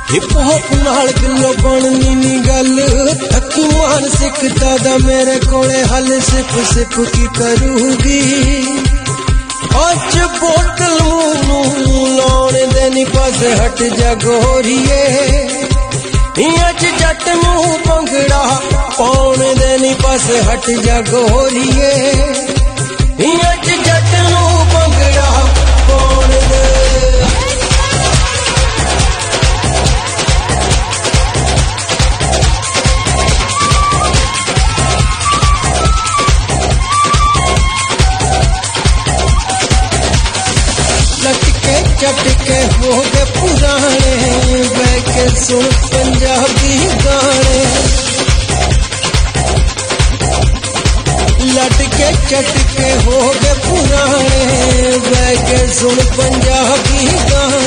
hip hop नाल kilo बननी नी गल थकी मानसिकता दा मेरे कोले हल सिप सिप की करूगी अच बोतल मुंह लाने देनी पासे हट जा गोरिए अच जट मुंह पंगड़ा पाने देनी पासे हट जा गोरिए अच जट मुंह पंगड़ा पाने दे चटके हो गए पुराने बैके सुन पंजाबी गाने लटके चटके हो गए पुराने बैके सुन पंजाबी गाने